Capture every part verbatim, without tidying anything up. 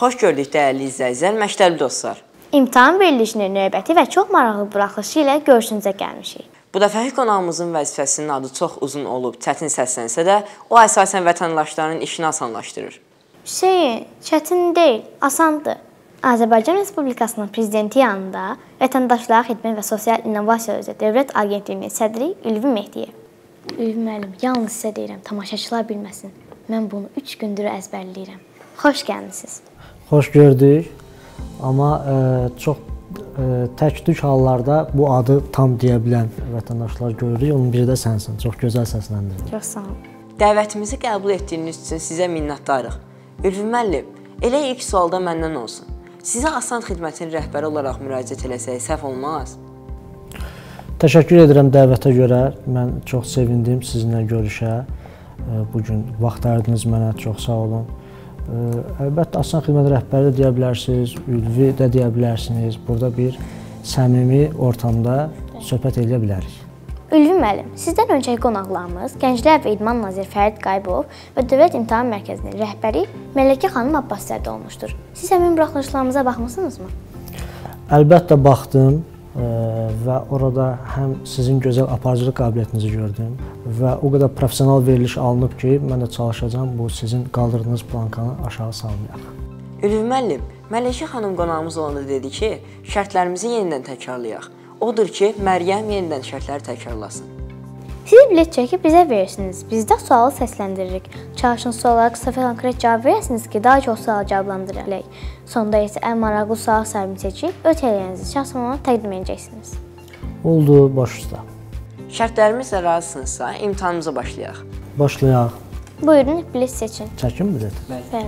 Xoş gördük dəyərli izləyicilər, məktəbli dostlar. İmtahan verilişinin növbəti və çox maraqlı buraxılışı ilə görüşünüzə gəlmişik. Bu dəfəki qonağımızın vəzifəsinin adı çox uzun olub, çətin səslənsə də, o əsasən vətəndaşların işini asanlaşdırır. Hüseyin, çətin deyil, asandır. Azərbaycan Respublikasının prezidenti yanında Vətəndaşlara Xidmət və Sosial İnnovasiya üzrə Dövlət Agentliyinin sədri Ülvi Mehdiyev. Ülvi müəllim, yalnız sizə deyirəm, tamaşaçılar bilməsin. Mən bunu üç gündür əzbərləyirəm. Xoş gəlmisiniz. Xoş gördük. Amma e, çox e, tək-tük hallarda bu adı tam deyə bilən vətəndaşlar görürük. Onun biri də sənsin. Çox gözəl səsləndirdin. Çox sağ olun. Dəvətimizi qəbul etdiyiniz üçün sizə minnətdarıq. Ülvi müəllim, elə ilk sualda məndən olsun. Sizə Asan Xidmətin rəhbəri olaraq müraciət eləsək səhv olmaz? Təşəkkür edirəm dəvətə görə. Mən çox sevindim sizinlə görüşə. Bugün vaxt ayırdınız mənə. Çox sağ olun. Əlbəttə, Asan Xidmət rəhbəri də deyə bilərsiniz, Ülvi də deyə bilərsiniz. Burada bir səmimi ortamda söhbət edə bilərik. Ülvi müəllim, sizdən öncəki qonaqlarımız Gənclər və İdman naziri Fərid Qayıbov və Dövlət İmtahan Mərkəzinin rəhbəri Mələkə xanım Abbaszadə olmuşdur. Siz həmin buraxılışlarımıza baxmısınızmı? Əlbəttə baxdım və orada həm sizin gözəl aparıcılıq qabiliyyətinizi gördüm və o qədər professional veriliş alınıb ki, mən də çalışacağam bu sizin qaldırdığınız plankanı aşağı salmayaq. Ülvi müəllim, Mələkə xanım qonağımız olanda dedi ki, şərtlərimizi yenidən təkrarlayaq. Odur ki, Məryəm yenidən şərtləri təkrarlasın. Siz bilet çəkib bizə verirsiniz. Biz də sualı səsləndiririk. Çalışın suallara qısa və konkret cavab verəsiniz ki, daha çox sual cavablandırılır. Sonda isə ən maraqlı sual sahibini seçib ötələyənizi şəxsən ona təqdim edəcəksiniz. Oldu, baş üstə. Şərtlərimizlə razısınızsa, imtahanımıza başlayaq. Başlayaq. Buyurun, bilet seçin. Çəkin bilet. Bəli.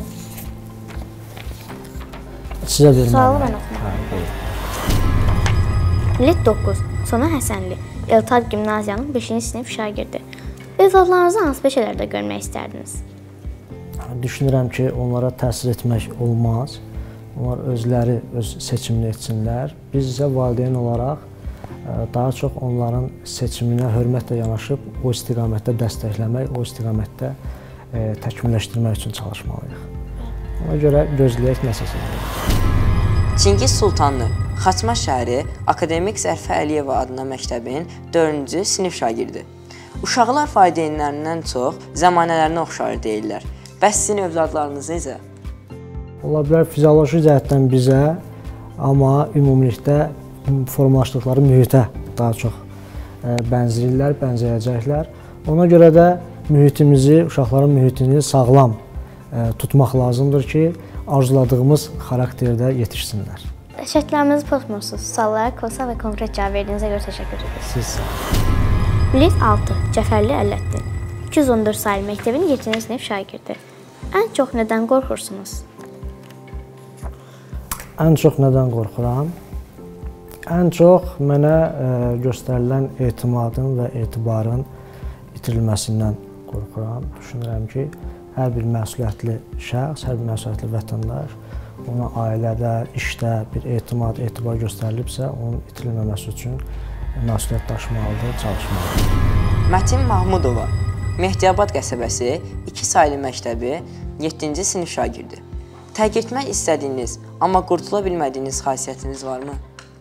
Sizə verim. Sualı mən oxumaq. Bilet doqquz. Sona Həsənli. Eltad Gimnaziyanın beşinci sinif şagirdi. Övladlarınızı hansı peşələrdə görmək istərdiniz? Düşünürəm ki, onlara təsir etmək olmaz. Onlar özləri öz seçimini etsinlər. Biz isə valideyn olaraq daha çox onların seçiminə hörmətlə yanaşıb o istiqamətdə dəstəkləmək, o istiqamətdə təkmilləşdirmək üçün çalışmalıyıq. Ona görə gözləyək nəsəsə. Çingiz Sultanlı, Xaçma şəhəri Akademik Zərfə Əliyeva adına məktəbin dördüncü sinif şagirdi. Uşaqlar valideynlərindən çox zəmanələrinə oxşar deyirlər. Bəs sizin övladlarınız necə? Ola bilər fizioloji cəhətdən bizə, amma ümumilikdə formalaşdıqları mühitə daha çox bənzəyirlər, bənzəyəcəklər. Ona görə də mühitimizi, uşaqların mühitini sağlam tutmaq lazımdır ki, arzuladığımız xarakterdə yetişsinlər. Şərtlərimizi pozmursunuz. Suallara qısa və konkret cavab verdiyinizə görə təşəkkür ederiz. Siz sağ olun. Bilet altı. Cəfərli Əlləddin. iki yüz on dörd sayılı məktəbin yeddinci sinif şagirdi. Ən çox nədən qorxursunuz? Ən çox nədən qorxuram? Ən çox mənə göstərilən etimadın və etibarın itirilməsindən qorxuram. Düşünürəm ki, hər bir məsuliyyətli şəxs, hər bir məsuliyyətli vətəndaş ona ailədə, işdə bir etimad, etibar göstərilibsə, onun itirilməməsi üçün məsuliyyət daşımalıdır, çalışmalıdır. Mətin Mahmudova, Mehdiyabad qəsəbəsi iki saylı məktəbi yeddinci sinif şagirdi. Tərk etmək istədiyiniz, amma qurtula bilmədiyiniz xasiyyətiniz varmı?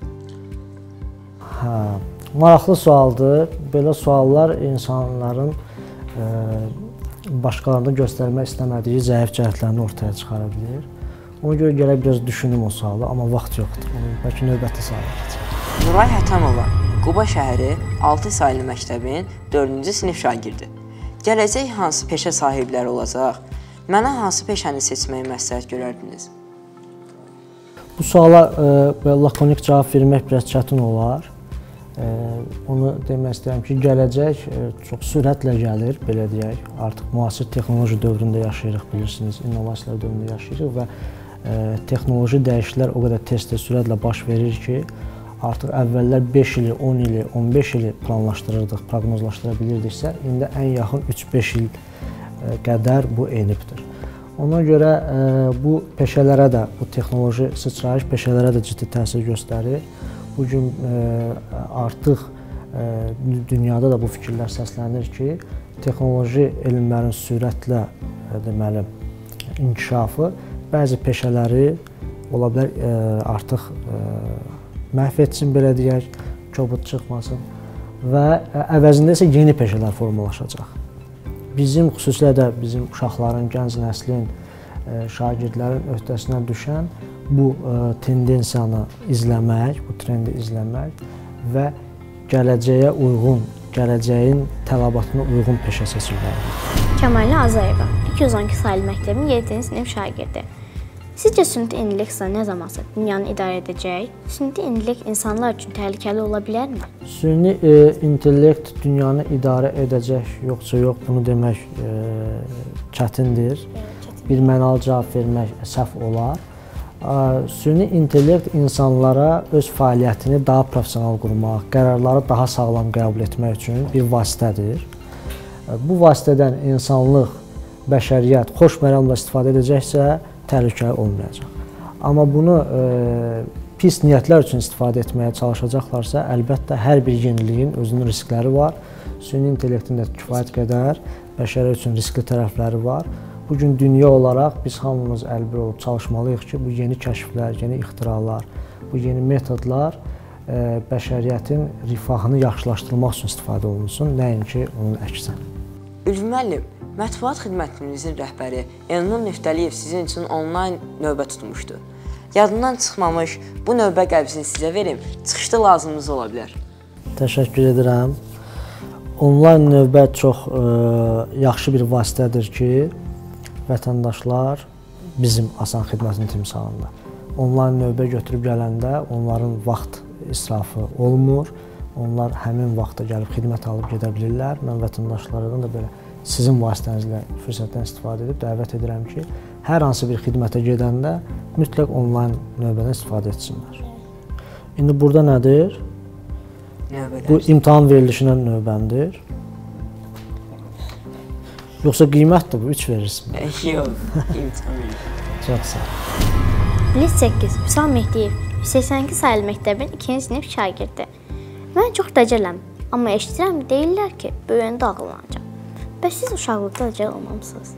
Hə, maraqlı sualdır. Belə suallar insanların e, başqalarında göstərmək istəmədiyi zəif cəhətlərini ortaya çıxara bilir. Ona görə gərək biraz düşünüm o sualı, amma vaxt yoxdur. Bəlkə növbəti suala keçək. Nuray Hətamova, Quba şəhəri altı saylı məktəbin dördüncü sinif şagirdi. Gələcək hansı peşə sahibləri olacaq? Mənə hansı peşəni seçməyi məsləhət görərdiniz? Bu suala e, lakonik cavab vermək biraz çətin olar. E, onu demək istəyirəm ki, gələcək e, çox sürətlə gəlir, belə deyək. Artıq müasir texnoloji dövründə yaşayırıq, bilirsiniz, innovasiyalar dövründə yaşayırıq və e, texnoloji dəyişikliklər o qədər tez-tez sürətlə baş verir ki, artıq əvvəllər beş ili, on ili, on beş ili planlaşdırırdıq, proqnozlaşdıra bilirdiksə, indi ən yaxın üç beş il e, qədər bu enibdir. Ona görə e, bu peşələrə də, bu texnoloji sıçrayış peşələrə də ciddi təsir göstərir. Bugün e, artıq e, dünyada da bu fikirlər səslənir ki, texnoloji elmlərin sürətlə e, deməli, inkişafı bəzi peşələri ola bilər e, artıq e, məhv etsin, belə deyək, kobud çıxmasın və e, əvəzində isə yeni peşələr formalaşacaq. Bizim xüsusilə də bizim uşaqların, gənc nəslin, e, şagirdlərin öhdəsinə düşən bu e, tendensiyanı izləmək, bu trendi izləmək və gələcəyə uyğun, gələcəyin tələbatına uyğun peşə seçilməlidir. Kəmalə Azayeva, iki yüz on iki saylı məktəbin yeddinci sinif şagirdi. Sizcə süni intellekt nə zamansa dünyanı idarə edəcək? Süni intellekt insanlar üçün təhlükəli ola bilərmi? Süni e, intellekt dünyanı idarə edəcək, yoxsa yox, bunu demək e, çətindir. Bir mənalı cavab vermək səhv olar. Süni intellekt insanlara öz fəaliyyətini daha professional qurmaq, qərarları daha sağlam qəbul etmək üçün bir vasitədir. Bu vasitədən insanlıq, bəşəriyyət xoş məramla istifadə edəcəksə, təhlükəli olmayacaq. Amma bunu e, pis niyyətlər üçün istifadə etməyə çalışacaqlarsa, əlbəttə hər bir yeniliyin özünün riskləri var. Süni intellektin də kifayət qədər bəşəriyyət üçün riskli tərəfləri var. Bugün dünya olaraq biz hamımız əlbir olub çalışmalıyıq ki, bu yeni kəşflər, yeni ixtiralar, bu yeni metodlar e, bəşəriyyətin rifahını yaxşılaşdırmaq üçün istifadə olunsun, nəinki onun əksinə. Ülvi müəllim, mətbuat xidmətimizin rəhbəri Elnur Neftəliyev sizin üçün onlayn növbə tutmuşdu. Yadından çıxmamış bu növbə qəbzini sizə verim, çıxışda lazımınız ola bilər. Təşəkkür edirəm. Onlayn növbə çox e, yaxşı bir vasitədir ki, vətəndaşlar bizim Asan xidmətinin timsalında onlayn növbə götürüb gələndə onların vaxt israfı olmur. Onlar həmin vaxtda gəlib xidmət alıb gedə bilirlər. Mən vətəndaşlardan da belə sizin vasitənizlə fürsətdən istifadə edib dəvət edirəm ki, hər hansı bir xidmətə gedəndə mütləq onlayn növbədən istifadə etsinlər. İndi burada nədir? Növbələr. Bu imtahan verilişinə növbəndir. Yoxsa qiymətdir bu, üç verirsin. Yox, imtahan verir. Çox sağ ol. Bilis səkkiz, Vüsal Mehdiyev, yüz səksən iki saylı məktəbin ikinci sinif şagirdi. Mən çox dəcələm, amma eşidirəm deyirlər ki, böyüyəndə ağıllanacaq. Bəs siz uşaqlıqda dəcəl olmamısınız?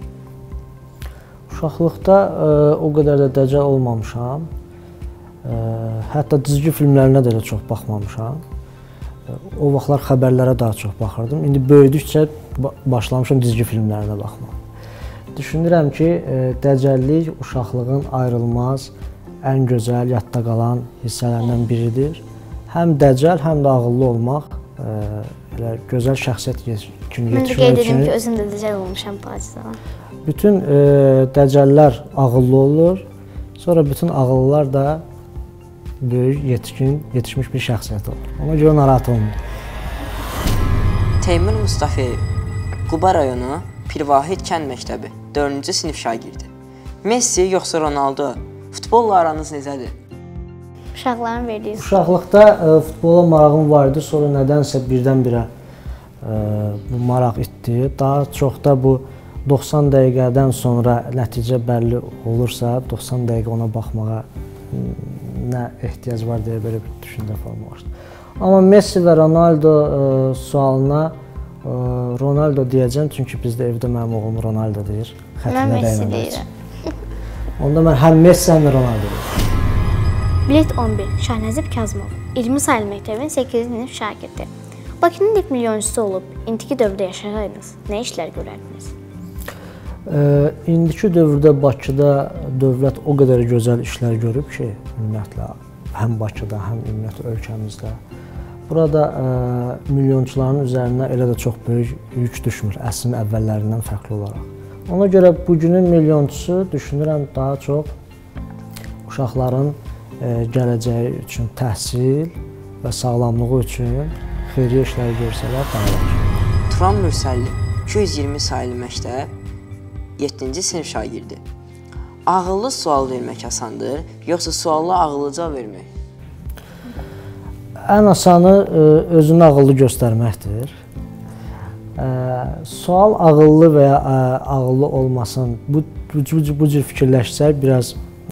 Uşaqlıqda ə, o qədər də dəcəl olmamışam. Ə, hətta cizgi filmlərinə də çox baxmamışam. O vaxtlar xəbərlərə daha çox baxırdım. İndi böyüdükcə başlamışam cizgi filmlərinə baxmağa. Düşünürəm ki, dəcəllik uşaqlığın ayrılmaz, ən gözəl, yadda qalan hissələrindən biridir. Həm dəcəl, həm də ağıllı olmaq elə gözəl şəxsiyyət kimi yetişmək üçün. Mən də qeyd edim ki, özüm də dəcəl olmuşam bacıdan. Bütün e, dəcəllər ağıllı olur, sonra bütün ağıllılar da böyük, yetkin, yetişmiş bir şəxsiyyət olur. Ona görə narahat olmuyor. Teymur Mustafayev, Quba rayonu Pirvahid kənd məktəbi, dördüncü sinif şagirdi. Messi yoxsa Ronaldo? Futbolla aranız necədir? Uşaqların verdiyi. Uşaqlıqda e, futbola marağım vardı, sonra nədənsə birdən-birə e, bu maraq itdi. Daha çox da bu doxsan dəqiqədən sonra nəticə bəlli olursa, doxsan dəqiqə ona baxmağa nə ehtiyac var deyə belə bir düşüncə formalaşdı. Amma Messi və Ronaldo e, sualına e, Ronaldo deyəcəm, çünki bizdə evdə mənim oğlum Ronaldo deyir. Mən Messi deyirəm. Onda mən həm Messi, həm də Ronaldo deyirəm. Bilet on bir, Şahnəzib Kazımov, iyirmi saylı məktəbin səkkizinci sinif şagirdi. Bakının ilk milyonçusu olub, indiki dövrdə yaşasaydınız, nə işlər görərdiniz? E, indiki dövrdə Bakıda dövlət o qədər gözəl işlər görüb ki, ümumiyyətlə, həm Bakıda, həm ümumiyyətlə ölkəmizdə. Burada e, milyonçuların üzərinə elə də çox böyük yük düşmür, əsrin əvvəllərindən fərqli olaraq. Ona görə bugünün milyonçusu düşünürəm daha çox uşaqların e, gələcəyi üçün təhsil və sağlamlığı üçün xeyriyyə işləri görsələr daha yaxşı. Turan Mürsəlli, iki yüz iyirmi saylı məktəb, yeddinci sinif şagirdi. Ağıllı sual vermək asandır, yoxsa sualla ağıllıca vermək? Ən asanı özünü ağıllı göstərməkdir. Sual ağıllı və ya ağıllı olmasın, bu, bu, bu cür fikirləşsək biraz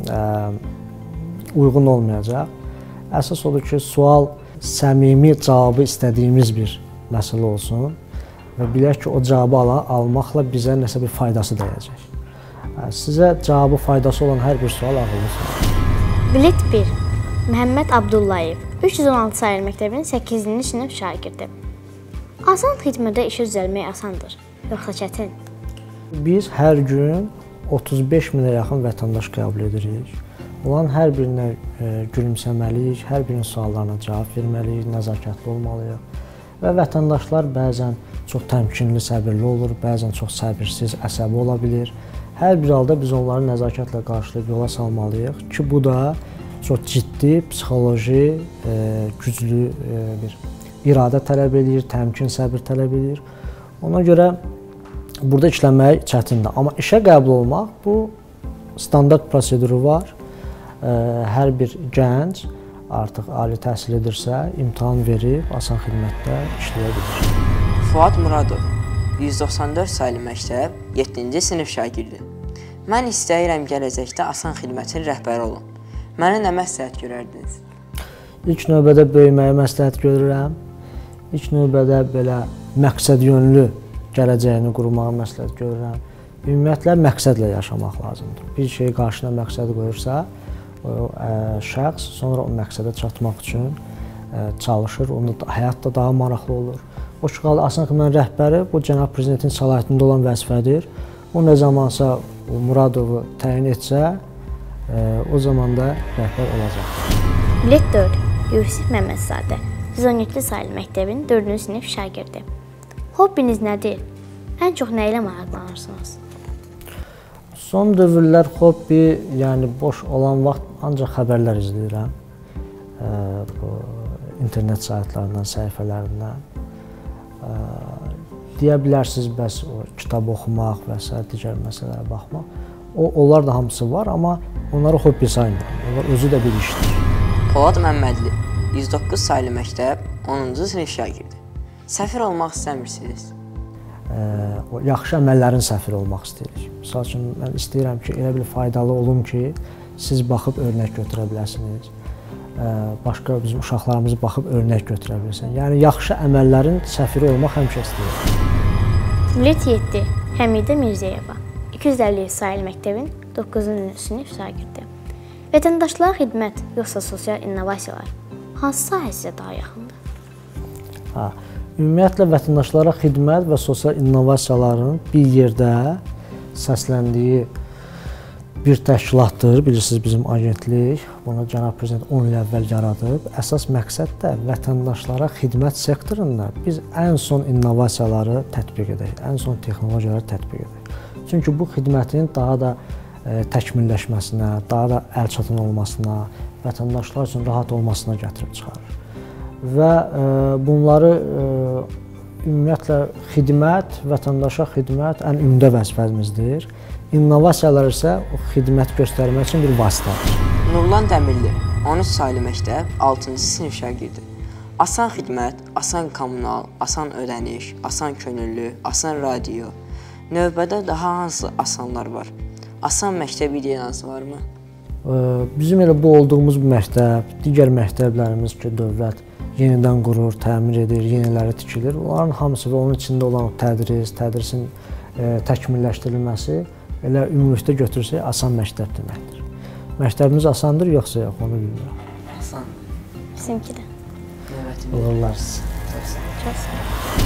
uyğun olmayacaq. Əsas odur ki, sual səmimi cavabı istədiyimiz bir məsələ olsun və bilək ki, o cavabı al almaqla bizə nəsə bir faydası dəyəcək. Sizə cavabı faydası olan hər bir sual ağıllı sual. Bilet bir. Məhəmməd Abdullayev, üç yüz on altı sayılı məktəbin səkkizinci sinif şagirdi. Asan xidmətdə işə düzəlmək asandır, yoxsa çətin? Biz hər gün otuz beş minə yaxın vətəndaş qəbul edirik. Olan hər birinə e, gülümsəməliyik, hər birinin suallarına cavab verməliyik, nəzakətli olmalıyıq. Və vətəndaşlar bəzən çox təmkinli, səbirli olur, bəzən çox səbirsiz, əsəbi ola bilir. Hər bir halda biz onları nəzakətlə qarşılayıb yola salmalıyıq ki, bu da çox ciddi, psixoloji, e, güclü e, bir iradə tələb edir, təmkin, səbir tələb edir. Ona görə burada işləmək çətindir. Amma işə qəbul olmaq bu standart proseduru var. Hər bir gənc artıq ali təhsil edirsə, imtahan verib asan xidmətdə işləyə bilir. Fuad Muradov, yüz doxsan dörd saylı məktəb, yeddinci sinif şagirdi. Mən istəyirəm gələcəkdə asan xidmətin rəhbəri olum. Mənə nə məsləhət görərdiniz? İlk növbədə böyüməyi məsləhət görürəm. İlk növbədə belə məqsəd yönlü gələcəyini qurmağı məsləhət görürəm. Ümumiyyətlə, məqsədlə yaşamaq lazımdır. Bir şey qarşına məqsəd qoyursa, o şəxs sonra o məqsədə çatmaq üçün çalışır, onun həyat da daha maraqlı olur. O ki, asan xidmətin rəhbəri bu cənab prezidentin səlahiyyətində olan vəzifədir. O nə zamansa Muradovu təyin etsə, o zaman da rəhbər olacaq. Bilet dörd. Yusif Məmmədzadə, yüz on yeddi saylı məktəbin dördüncü sinif şagirdi. Hobbiniz nədir? Ən çox nə ilə maraqlanırsınız? Son dövrlər hobbi, yəni boş olan vaxt ancaq xəbərlər izləyirəm. E, bu internet saytlarından, səhifələrindən. E, deyə bilərsiniz, bəs o kitab oxumaq və s. digər məsələlərə baxmaq. O, onlar da hamısı var, amma onları hobbi saymıram. Onlar özü də bir işdir. Polad Məmmədli, yüz doqquz saylı məktəb, onuncu sinif şagirdi. Səfir olmaq istəmirsiniz? O yaxşı əməllərin səfiri olmaq istəyirik. Misal üçün, mən istəyirəm ki, elə bir faydalı olum ki, siz baxıb örnək götürə biləsiniz. Başqa bizim uşaqlarımız baxıb örnək götürə bilsin. Yəni, yaxşı əməllərin səfiri olmaq həmişə istəyirəm. Bilet yeddi. Həmidə Mirzəyeva, iki yüz əlli sayılı məktəbin doqquzuncu sinif şagirdi. Vətəndaşlığa xidmət, yoxsa sosial innovasiyalar hansı sahə sizə daha yaxındır? Ha. Ümumiyyətlə, vətəndaşlara xidmət və sosial innovasiyaların bir yerdə səsləndiyi bir təşkilatdır. Bilirsiniz, bizim agentlik. Bunu cənab prezident on il əvvəl yaradıb. Əsas məqsəd də vətəndaşlara xidmət sektorunda biz ən son innovasiyaları tətbiq edək, ən son texnologiyaları tətbiq edək. Çünki bu xidmətin daha da e, təkmilləşməsinə, daha da əlçatan olmasına, vətəndaşlar üçün rahat olmasına gətirib çıxarır. Və e, bunları e, ümumiyyətlə xidmət, vətəndaşa xidmət ən ümdə vəzifəmizdir. İnnovasiyalar isə o xidmət göstərmək üçün bir vasitədir. Nurlan Dəmirli, on üç saylı məktəb, altıncı sinif şagirdi. Asan xidmət, asan kommunal, asan ödəniş, asan könüllü, asan radio. Növbədə daha hansı asanlar var? Asan məktəb ideyanız varmı? E, bizim elə bu olduğumuz məktəb, digər məktəblərimiz ki, dövlət yenidən qurur, təmir edir, yeniləri tikilir. Onların hamısı və onun içində olan tədris, tədrisin e, təkmilləşdirilməsi elə ümumilikdə götürsək asan məktəb deməkdir. Məktəbimiz asandır, yoxsa yox, onu bilmirəm. Asan. Bizimki də. Olurlar. Çox sağ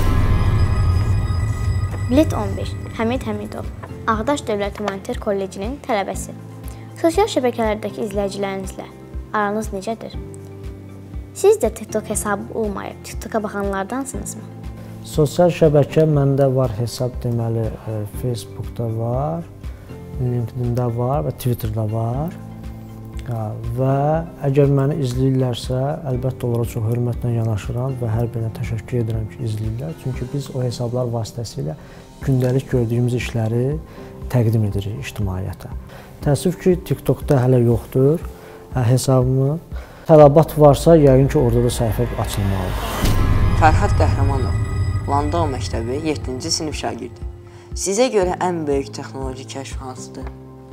Bilet on beş. Həmid Həmidov, Ağdaş Dövlət Humanitar Kollecinin tələbəsi. Sosial şəbəkələrdəki izləyicilərinizlə aranız necədir? Siz də TikTok hesabı olmayıb, TikToka baxanlardansınızmı? Sosial şəbəkə məndə var hesab deməli, e, Facebookda var, LinkedIn'də var və Twitter'da var. Ya, və əgər məni izləyirlərsə, əlbəttə onlara çox hörmətlə yanaşıram və hər birinə təşəkkür edirəm ki, izləyirlər. Çünki biz o hesablar vasitəsilə gündəlik gördüyümüz işləri təqdim edirik ictimaiyyətə. Təəssüf ki, TikTokda hələ yoxdur hesabımı. Tələbat varsa, yəqin ki, orada da səhifə açılmalıdır. Fərhad Qəhrəmanov, Landau məktəbi, yeddinci sinif şagirdi. Sizə görə ən böyük texnoloji kəşf hansıdır?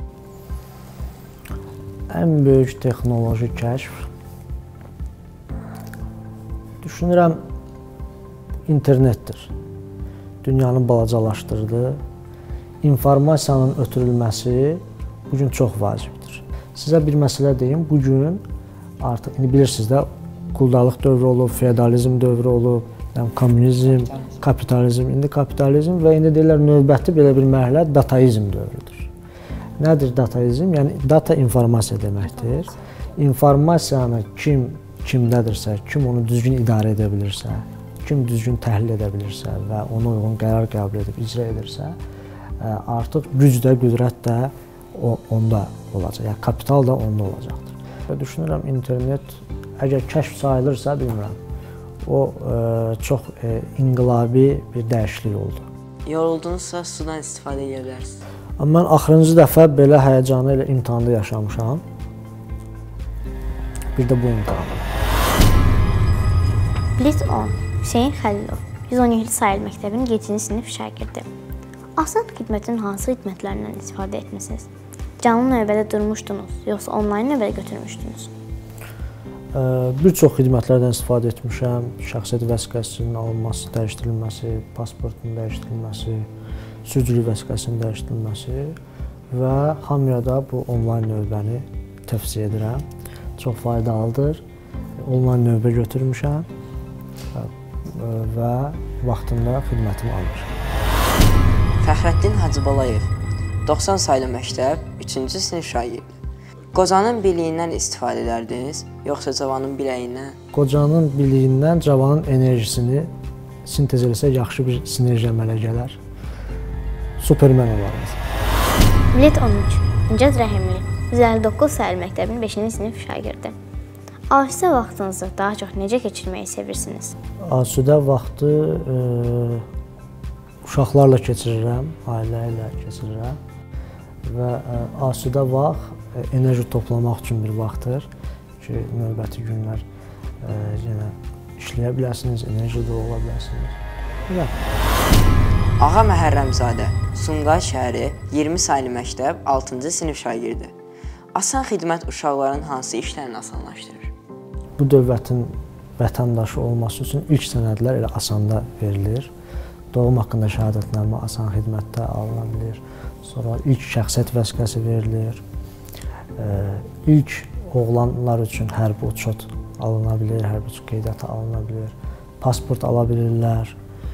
Ən böyük texnoloji kəşf düşünürəm internetdir. Dünyanı balacalaşdırdı. informasiyanın ötürülməsi bugün çox vacibdir. Sizə bir məsələ deyim, bugün artıq indi bilirsiniz də quldalıq dövrü olub, feodalizm dövrü olub, yəni kommunizm, kapitalizm, indi kapitalizm və indi deyirlər növbəti belə bir mərhələ dataizm dövrüdür. Nədir dataizm? Yəni data informasiya deməkdir. İnformasiyanı kim kimdədirsə, kim onu düzgün idarə edə bilirsə, kim düzgün təhlil edə bilirsə və ona uyğun qərar qəbul edib icra edirsə, artıq güc də, qüdrət də onda olacaq. Yəni kapital da onda olacaqdır. Və düşünürəm internet əgər kəşf sayılırsa, bilmirəm, o çox inqilabi bir dəyişiklik oldu. Yoruldunuzsa sudan istifadə edə bilərsiniz. Amma mən axırıncı dəfə belə həyəcanı ilə imtahanda yaşamışam. Bir də bu imtahanı. Bilet on. Hüseyn Xəlilov. yüz on yeddi sayılı məktəbin yeddinci sinif şagirdi. Asant xidmətin hansı xidmətlərindən istifadə etmisiniz? Canlı növbədə durmuşdunuz, yoxsa onlayn növbədə götürmüşdünüz? Bir çox xidmətlərdən istifadə etmişəm. Şəxsiyyət vəsiqəsinin alınması, dəyişdirilməsi, pasportun dəyişdirilməsi, sürücülük vəsiqəsinin dəyişdirilməsi və hamıya da bu onlayn növbəni tövsiyə edirəm. Çox faydalıdır. Onlayn növbə götürmüşəm və vaxtında xidmətimi almışam. Fəxrəddin Hacıbalayev, doxsan saylı məktəb, üçüncü sinif şagirdi. Qocanın biliyindən istifadə edərdiniz, yoxsa cavanın biləyindən? Qocanın biliyindən cavanın enerjisini sintez eləsə yaxşı bir sinerji əmələ gələr. Superman olarız. Bilet on üç. Nicat Rəhimli, yüz əlli doqquz sayılı məktəbin beşinci sinif şagirdi. Asudə vaxtınızı daha çox necə keçirməyi sevirsiniz? Asudə vaxtı e, uşaqlarla keçirirəm, ailə ilə keçirirəm və e, asudə vaxt e, enerji toplamaq üçün bir vaxtdır ki, növbəti günlər e, yenə işləyə bilərsiniz, enerjide ola bilərsiniz. Və Ağa Məhərrəmzadə, Sumqayıt şəhəri, iyirmi saylı məktəb, altıncı sinif şagirdi. Asan xidmət uşaqların hansı işlərini asanlaşdırır? Bu dövlətin vətəndaşı olması üçün ilk sənədlər elə asanda verilir. Doğum haqqında şəhadətnamə asan xidmətdə alına bilir. Sonra ilk şəxsiyyət vəsiqəsi verilir. İlk oğlanlar üçün hərbi uçot alına bilir, hərbi uçot qeydiyyatı alına bilir. Pasport ala bilirlər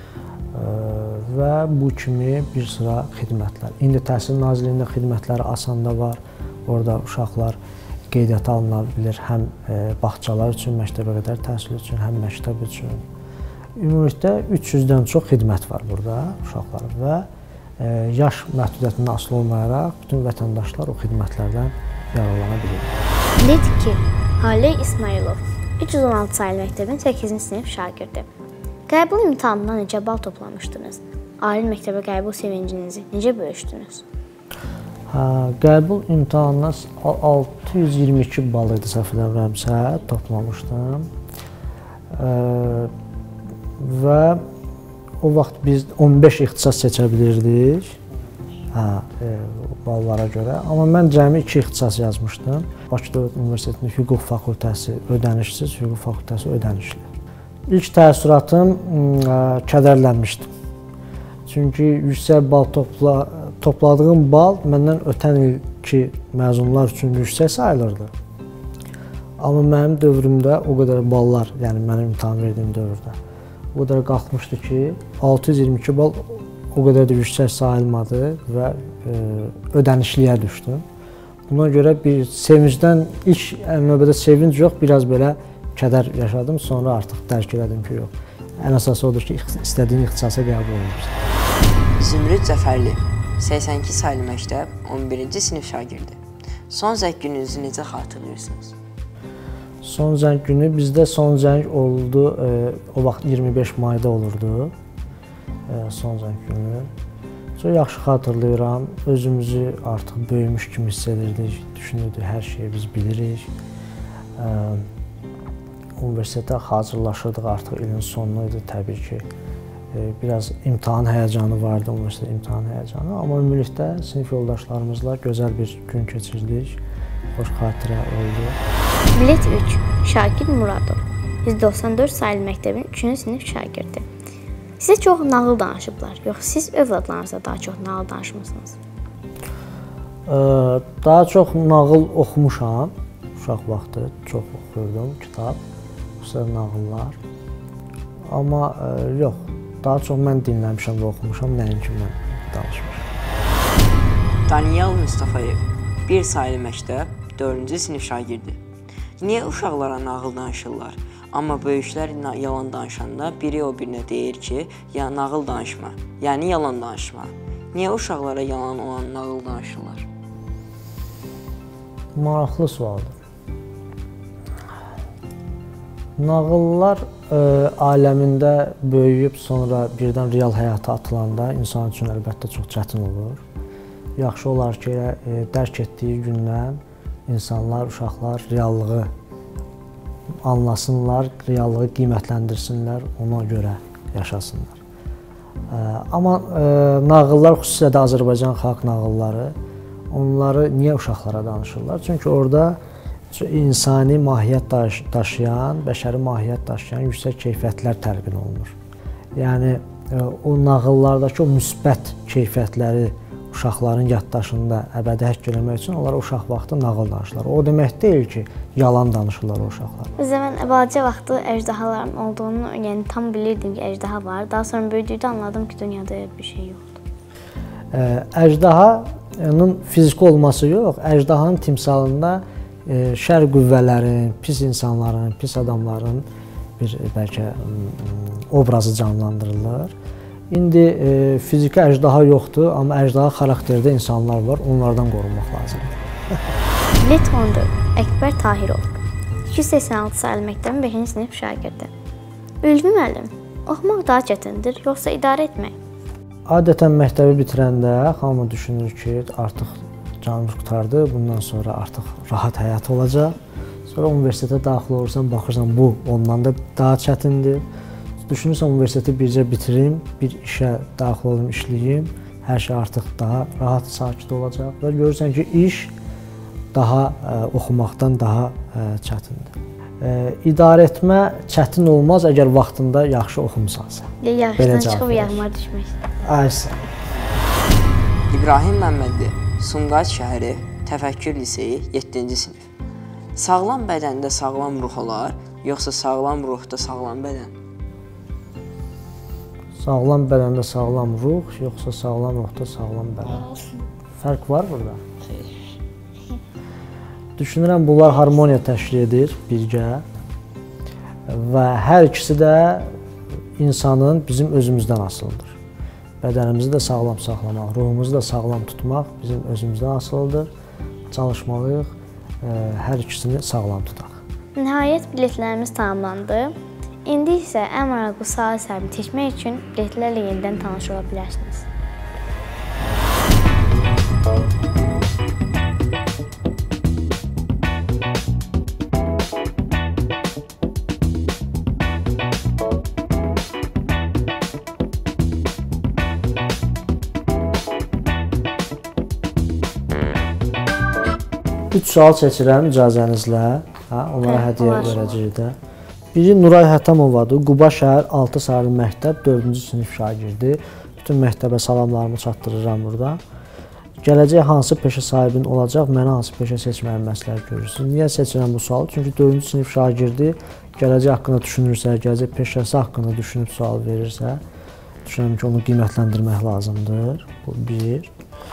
və bu kimi bir sıra xidmətlər. İndi Təhsil Nazirliyində xidmətləri asanda var. Orada uşaqlar qeydiyyata alına bilir, həm bağçalar üçün, məktəbə qədər təhsil üçün, həm məktəb üçün. Ümumilikdə üç yüzdən çox xidmət var burada uşaqların və yaş məhdudiyyətindən asılı olmayaraq bütün vətəndaşlar o xidmətlərdən yararlana bilir. Bilet iki. Haley İsmailov, üç yüz on altı sayılı məktəbin səkkizinci sinif şagirdi. Qəbul imtahanından necə bal toplamışdınız? Ali məktəbə qəbul sevincinizi necə bölüşdünüz? Hə, qəbul imtahanından altı yüz iyirmi iki bal idi, səhv eləmirəmsə, toplamışdım. E, və o vaxt biz on beş ixtisas seçə bilirdik, hə, e, ballara görə. Amma mən cəmi iki ixtisas yazmışdım. Bakı Dövlət Universitetinin Hüquq Fakültəsi ödənişsiz, Hüquq Fakültəsi ödənişli. İlk təəssüratım e, kədərlənmişdim. Çünki yüksək bal topla Topladığım bal məndən ötən ilki məzunlar üçün yüksək sayılırdı. Amma mənim dövrümdə o qədər ballar, yəni mənim imtahan verdiyim dövrdə o qədər qalxmışdı ki, altı yüz iyirmi iki bal o qədər də yüksək sayılmadı və e, ödənişliyə düşdü. Buna görə bir sevincdən, ilk növbədə sevinc yox, biraz belə kədər yaşadım. Sonra artıq dərk elədim ki, yox. Ən əsası odur ki, istədiyim ixtisasa qəbul olunmuşdur. Zümrüd Zəfərli, səksən iki saylı məktəb, on birinci sinif şagirdi. Son zəng gününüzü necə xatırlayırsınız? Son zəng günü bizdə son zəng oldu, e, o vaxt iyirmi beş mayda olurdu e, son zəng günü. Çox yaxşı xatırlayıram, özümüzü artıq böyümüş kimi hiss edirdik, düşünürdük, hər şeyi biz bilirik. E, universitetə hazırlaşırdıq, artıq ilin sonu idi təbii ki. Biraz imtahan həyəcanı vardı, universitet imtahan həyəcanı. Amma ümumilikdə sinif yoldaşlarımızla gözəl bir gün keçirdik. Xoş xatirə oldu. Bilet üç. Şakir Muradov, yüz doxsan dörd sayılı məktəbin üçüncü sinif şagirdi. Sizə çox nağıl danışıblar, yox siz övladlarınıza daha çox nağıl danışmısınız? Daha çox nağıl oxumuşam. Uşaq vaxtı çox oxuyurdum kitab, xüsusən nağıllar. Amma yox, daha çox mən dinləmişəm və oxumuşam, nəinki mən danışmışam. Daniyal Mustafayev, bir saylı məktəb, dördüncü sinif şagirdi. Niyə uşaqlara nağıl danışırlar? Amma böyüklər yalan danışanda biri o birinə deyir ki, ya nağıl danışma, yəni yalan danışma. Niyə uşaqlara yalan olan nağıl danışırlar? Maraqlı sualdır. Nağıllar e, aləmində böyüyüb sonra birdən real həyata atılanda insan üçün əlbəttə çox çətin olur. Yaxşı olar ki, e, dərk etdiyi gündən insanlar, uşaqlar reallığı anlasınlar, reallığı qiymətləndirsinlər, ona görə yaşasınlar. E, amma e, nağıllar, xüsusilə də Azərbaycan xalq nağılları, onları niyə uşaqlara danışırlar? Çünki orada insani mahiyyət daşıyan, bəşəri mahiyyət daşıyan yüksək keyfiyyətlər təlqin olunur. Yəni, o nağıllardakı o müsbət keyfiyyətləri uşaqların yaddaşında əbədi həkk eləmək üçün onlara uşaq vaxtı nağıl danışırlar. O demək deyil ki, yalan danışırlar o uşaqlar. Özə mən balaca vaxtı əjdahaların olduğunu, yəni tam bilirdim ki, əjdaha var. Daha sonra böyüdükdə anladım ki, dünyada bir şey yoxdur. Əjdahanın fiziki olması yox, əjdahanın timsalında şər qüvvələrin, pis insanların, pis adamların bir bəlkə obrazı canlandırılır. İndi e, fiziki əjdaha yoxdur, amma əjdaha xarakterdə insanlar var, onlardan qorunmaq lazımdır. Bilet on dörd, Əkbər Tahirov, iki yüz səksən altı saylı məktəbin beşinci sinif şagirdi. Ülvi müəllim, oxumaq daha çətindir, yoxsa idarə etmək? Adətən məktəbi bitirəndə hamı düşünür ki, artıq canım qurtardı, bundan sonra artıq rahat həyat olacaq. Sonra universitetə daxil olursan, baxırsan bu ondan da daha çətindir. Düşünürsən universiteti bircə bitirim, bir işə daxil olum, işləyim, hər şey artıq daha rahat, sakit olacaq və görürsən ki, iş daha ə, oxumaqdan daha ə, çətindir. Ə, idarə etmə çətin olmaz əgər vaxtında yaxşı oxumusansa. Yaxşıdan çıxıb yağmur düşmək. Aysa. İbrahim Məmmədli, Sumqayıt şəhəri, Təfəkkür liseyi, yeddinci sinif. Sağlam bədəndə sağlam ruh olar, yoxsa sağlam ruhda sağlam bədən? Sağlam bədəndə sağlam ruh, yoxsa sağlam ruhda sağlam bədən? Fərq var burada? Düşünürəm, bunlar harmoniya təşkil edir birgə və hər ikisi də insanın bizim özümüzdən asılıdır. Bədənimizi də sağlam saxlamaq, ruhumuzu da sağlam tutmaq bizim özümüzdən asılıdır. Çalışmalıyıq, hər ikisini sağlam tutaq. Nəhayət biletlərimiz tamamlandı. İndi isə ən maraqlı sual səhvini seçmək üçün biletlərlə yenidən tanış ola bilərsiniz. Üç sual seçirəm icazənizlə, hə, onlara hədiyyə verəcəyik də. Biri Nuray Hətamovadır, Quba şəhər altı saylı məktəb, dördüncü sinif şagirdi. Bütün məktəbə salamlarımı çatdırıram burada. Gələcək hansı peşə sahibinin olacaq, mənə hansı peşə seçməyi məsləhət görürsünüz? Niyə seçirəm bu sualı? Çünki dördüncü sinif şagirdi gələcək haqqında düşünürsə, gələcək peşəsi haqqında düşünüb sual verirsə, düşünürəm ki, onu qiymətləndirmək lazımdır. Bu bir.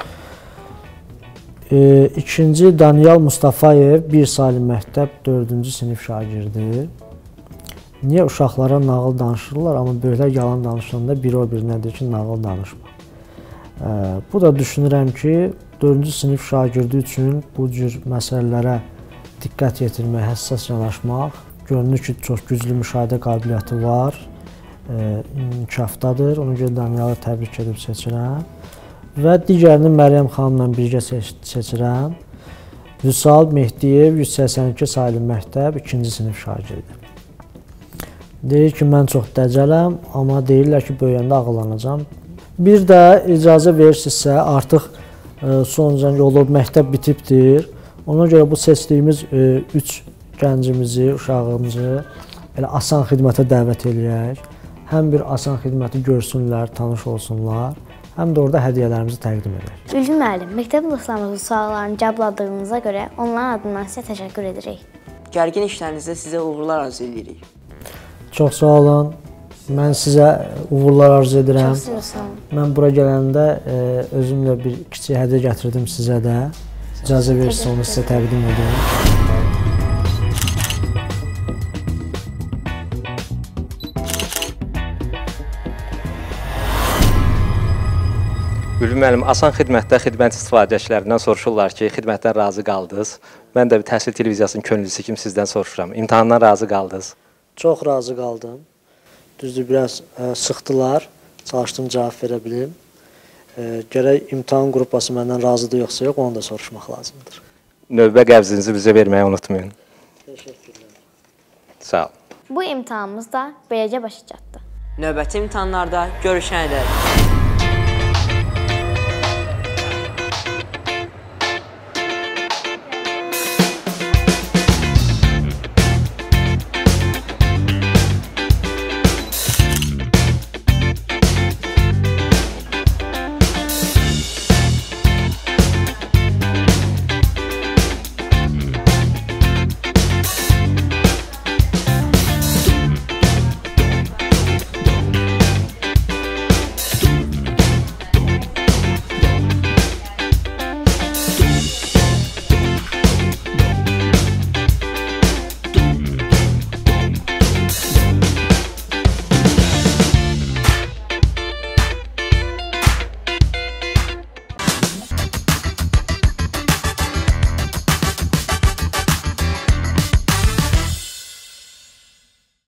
E, ikinci Daniyal Mustafayev, bir saylı məktəb, dördüncü sinif şagirdi. Niyə uşaqlara nağıl danışırlar, amma böyüklər yalan danışanda biri o birinə deyir ki, nağıl danışma. E, bu da düşünürəm ki, dördüncü sinif şagirdi üçün bu cür məsələlərə diqqət yetirmək, həssas yanaşmaq, görünür ki, çox güclü müşahidə qabiliyyəti var, e, inkişafdadır. Ona görə Daniyalı təbrik edib seçirəm. Və digərini Məryəm xanımla birgə seç seçirəm. Vüsal Mehdiyev, yüz səksən iki saylı məktəb, ikinci sinif şagirdi. Deyir ki, mən çox dəcələm, amma deyirlər ki, böyüyəndə ağıllanacam. Bir də icazə verirsinizsə, artıq e, sonca olub, məktəb bitibdir. Ona görə bu seçdiyimiz e, üç gəncimizi, uşağımızı elə asan xidmətə dəvət eləyək. həm bir Asan xidməti görsünlər, tanış olsunlar, həm də orada hədiyyələrimizi təqdim edək. Ülvi müəllim, məktəb dostlarımızın suallarını cavabladığınıza görə onların adından sizə təşəkkür edirik. Gərgin işlərinizdə sizə uğurlar arzu edirik. Çox sağ olun. Mən sizə uğurlar arzu edirəm. Çox sağ olun. Mən bura gələndə e, özümlə bir kiçik hədiyyə gətirdim sizə də. İcazə verirsə onu sizə təqdim edim. Ülvi müəllim, Asan xidmətdə xidmət istifadəçilərindən soruşurlar ki, xidmətdən razı qaldınız. Mən də bir təhsil televiziyasının könüllüsü kimi sizdən soruşuram. İmtahandan razı qaldınız? Çox razı qaldım. Düzdür, biraz ə, sıxdılar. Çalışdım cavab verə bilim. E, gərək imtahan qrupası məndən razıdır yoxsa yox, onu da soruşmaq lazımdır. Növbə qəbzinizi bizə verməyi unutmayın. Təşəkkürlər. Sağ olun. Bu imtahanımız da beləcə başa çatdı. Növbəti imtahanlarda görüşənədək.